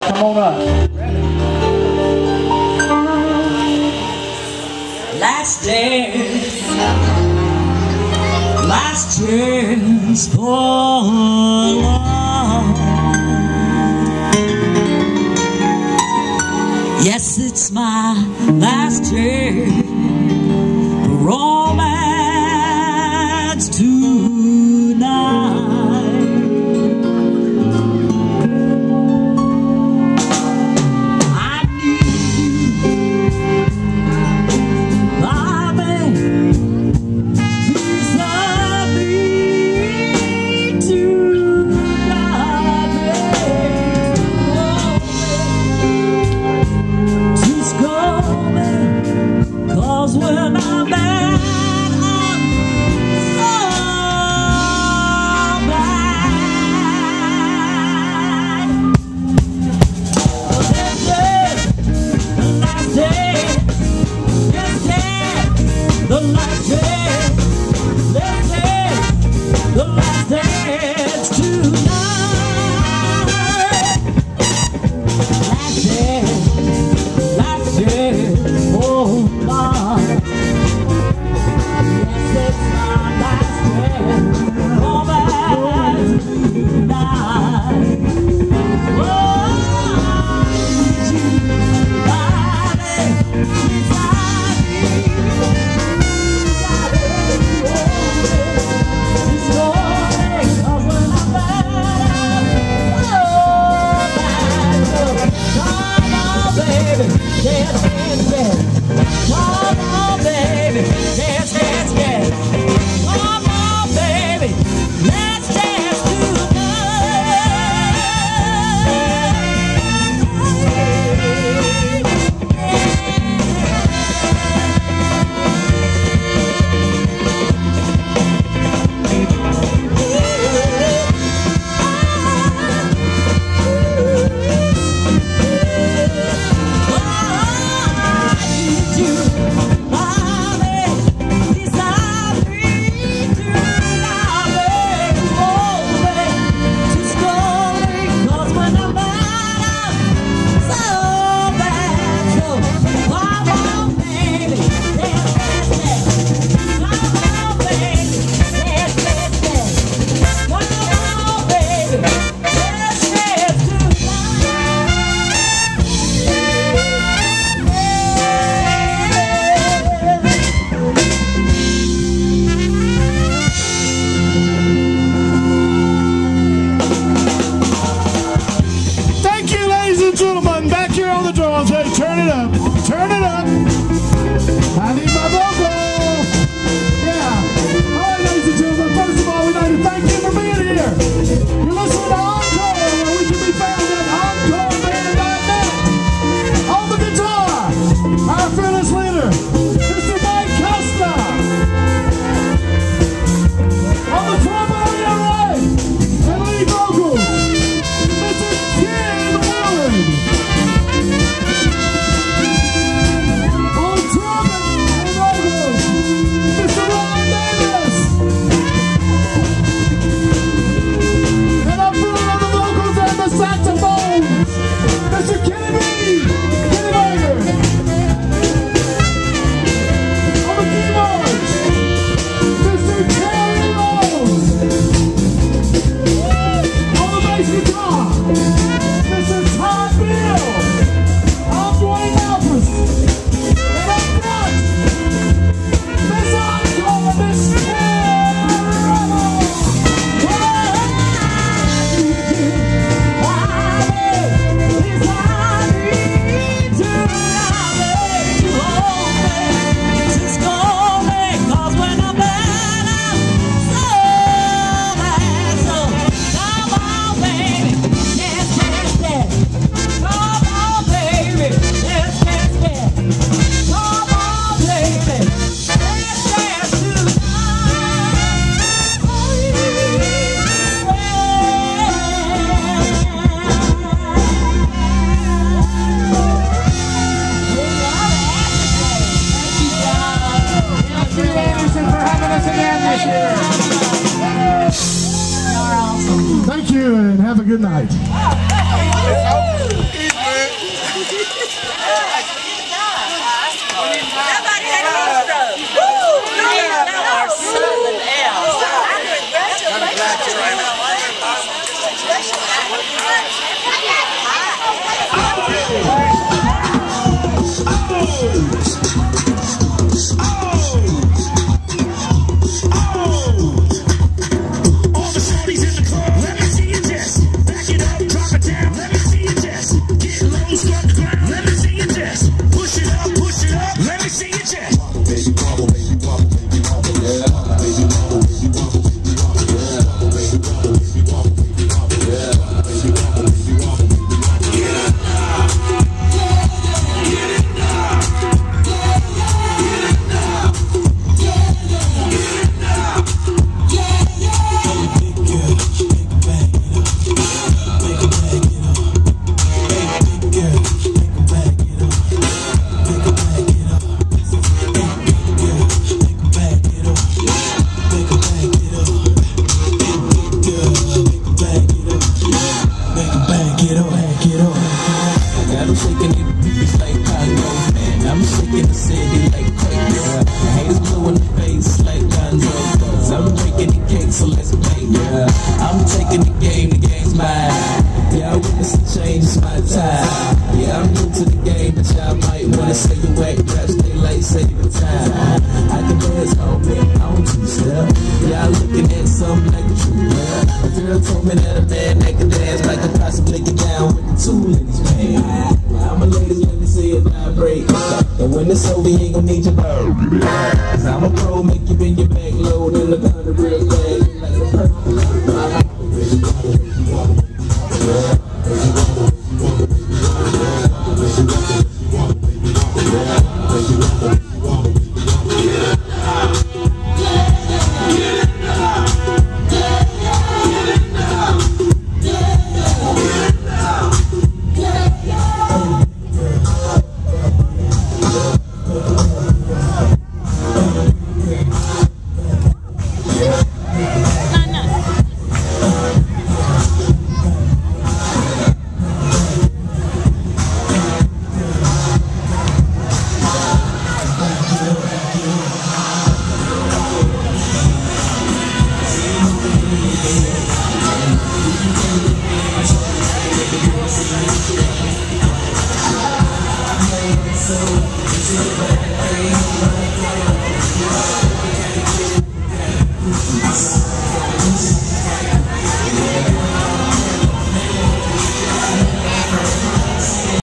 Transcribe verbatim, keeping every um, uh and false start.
Come on up. Last dance, last chance for love. Yes, it's my last chance for romance tonight. Turn it up, turn it up. I need my vocal. Yeah. All right, ladies and gentlemen, first of all, we'd like to thank you for being here. You're listening to Encore, where we can be found at encore band dot net. On the guitar, our fearless leader, Mister Mike Costa. On the trumpet on your right, and lead vocals, Mister Ken Warren. Thank you and have a good night. shaking it, it's like Congo, man. I'm shaking the city like crack, yeah. Haters blue in the face like Gonzo, cause I'm breaking the cake, so let's play, yeah. I'm taking the game, the game's mine. Yeah, I witness the change, it's my time. Yeah, I'm new to the game, but y'all might wanna say you whack raps, they like saving time. I can dance all day, on two-step. Y'all looking at something like a true girl. A girl told me that a man that can dance might could possibly get down with the tool in his pants. I'm a lady, let me see it vibrate. And when it's over, you ain't gon' need your bird. Cause I'm a pro, make you bend your back low, then look under real bad like a purple.